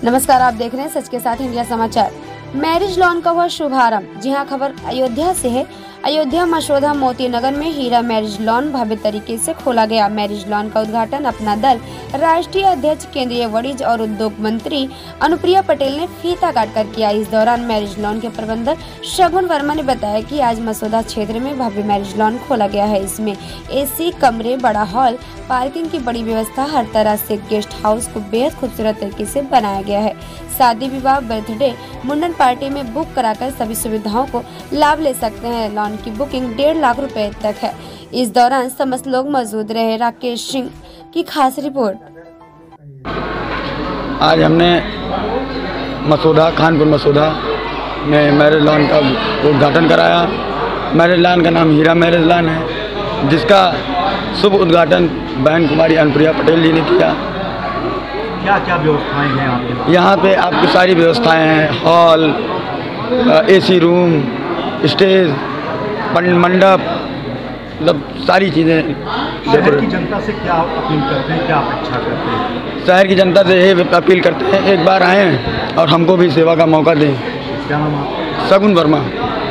नमस्कार, आप देख रहे हैं सच के साथ इंडिया समाचार। मैरिज लॉन का हुआ शुभारंभ। जी हां, खबर अयोध्या से है। अयोध्या मशोदा मोती नगर में हीरा मैरिज लॉन भव्य तरीके से खोला गया। मैरिज लॉन का उद्घाटन अपना दल राष्ट्रीय अध्यक्ष केंद्रीय वाणिज्य और उद्योग मंत्री अनुप्रिया पटेल ने फीता काटकर किया। इस दौरान मैरिज लॉन के प्रबंधक शगुन वर्मा ने बताया कि आज मसौदा क्षेत्र में भव्य मैरिज लॉन खोला गया है। इसमें एसी कमरे, बड़ा हॉल, पार्किंग की बड़ी व्यवस्था, हर तरह से गेस्ट हाउस को बेहद खूबसूरत तरीके से बनाया गया है। शादी, विवाह, बर्थडे, मुंडन पार्टी में बुक कराकर सभी सुविधाओं को लाभ ले सकते हैं। लॉन की बुकिंग 1.5 लाख रुपए तक है। इस दौरान समस्त लोग मौजूद रहे। राकेश सिंह की खास रिपोर्ट। आज हमने कानपुर मसौदा में मैरिज लॉन का उद्घाटन कराया। मैरिज लॉन का नाम हीरा मैरिज लॉन है, जिसका शुभ उद्घाटन बहन कुमारी अनुप्रिया पटेल जी ने किया। क्या क्या व्यवस्थाएं हैं आपके? यहाँ पे आपकी सारी व्यवस्थाएं हैं। हॉल, एसी रूम, स्टेज, मंडप, मतलब सारी चीज़ें। शहर की जनता से क्या अपील करते हैं, क्या अपेक्षा करते हैं? शहर की जनता से ये अपील करते हैं, एक बार आएँ और हमको भी सेवा का मौका दें। क्या नाम आपका? शगुन वर्मा।